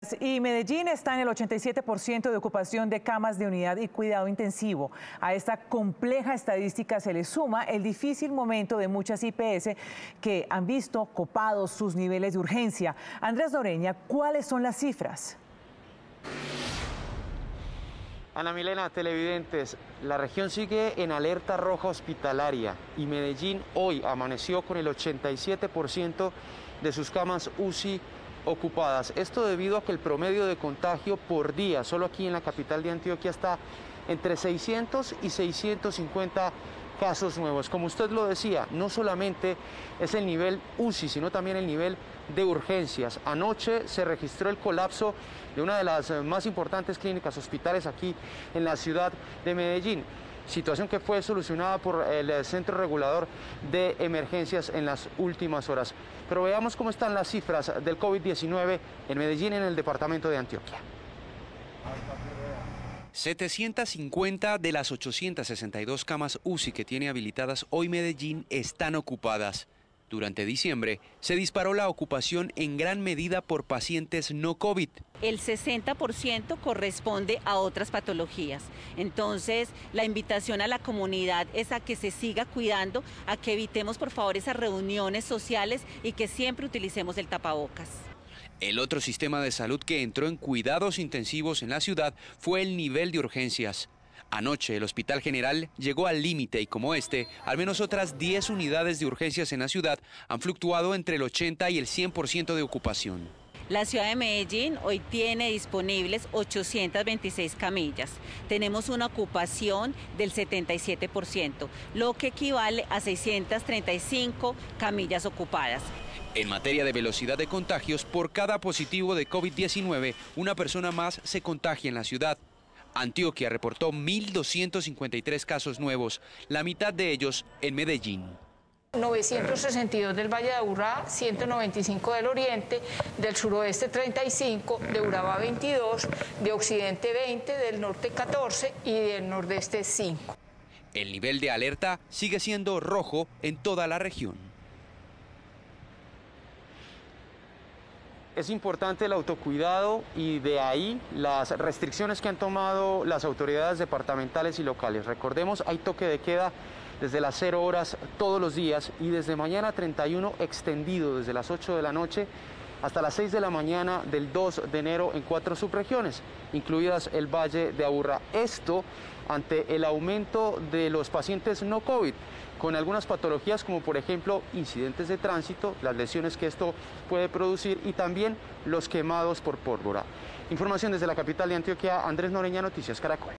Y Medellín está en el 87% de ocupación de camas de unidad y cuidado intensivo. A esta compleja estadística se le suma el difícil momento de muchas IPS que han visto copados sus niveles de urgencia. Andrés Noreña, ¿cuáles son las cifras? Ana Milena, televidentes, la región sigue en alerta roja hospitalaria y Medellín hoy amaneció con el 87% de sus camas UCI ocupadas. Esto debido a que el promedio de contagio por día, solo aquí en la capital de Antioquia, está entre 600 y 650 casos nuevos. Como usted lo decía, no solamente es el nivel UCI, sino también el nivel de urgencias. Anoche se registró el colapso de una de las más importantes clínicas hospitales aquí en la ciudad de Medellín. Situación que fue solucionada por el Centro Regulador de Emergencias en las últimas horas. Pero veamos cómo están las cifras del COVID-19 en Medellín, en el departamento de Antioquia. 750 de las 862 camas UCI que tiene habilitadas hoy Medellín están ocupadas. Durante diciembre se disparó la ocupación en gran medida por pacientes no COVID. El 60% corresponde a otras patologías. Entonces, la invitación a la comunidad es a que se siga cuidando, a que evitemos por favor esas reuniones sociales y que siempre utilicemos el tapabocas. El otro sistema de salud que entró en cuidados intensivos en la ciudad fue el nivel de urgencias. Anoche el Hospital General llegó al límite y como al menos otras 10 unidades de urgencias en la ciudad han fluctuado entre el 80 y el 100% de ocupación. La ciudad de Medellín hoy tiene disponibles 826 camillas. Tenemos una ocupación del 77%, lo que equivale a 635 camillas ocupadas. En materia de velocidad de contagios, por cada positivo de COVID-19, una persona más se contagia en la ciudad. Antioquia reportó 1.253 casos nuevos, la mitad de ellos en Medellín. 962 del Valle de Aburrá, 195 del Oriente, del Suroeste 35, de Urabá 22, de Occidente 20, del Norte 14 y del Nordeste 5. El nivel de alerta sigue siendo rojo en toda la región. Es importante el autocuidado y de ahí las restricciones que han tomado las autoridades departamentales y locales. Recordemos, hay toque de queda desde las 0 horas todos los días y desde mañana 31 extendido desde las 8 de la noche hasta las 6 de la mañana del 2 de enero en 4 subregiones, incluidas el Valle de Aburrá. Esto ante el aumento de los pacientes no COVID, con algunas patologías como por ejemplo incidentes de tránsito, las lesiones que esto puede producir y también los quemados por pólvora. Información desde la capital de Antioquia, Andrés Noreña, Noticias Caracol.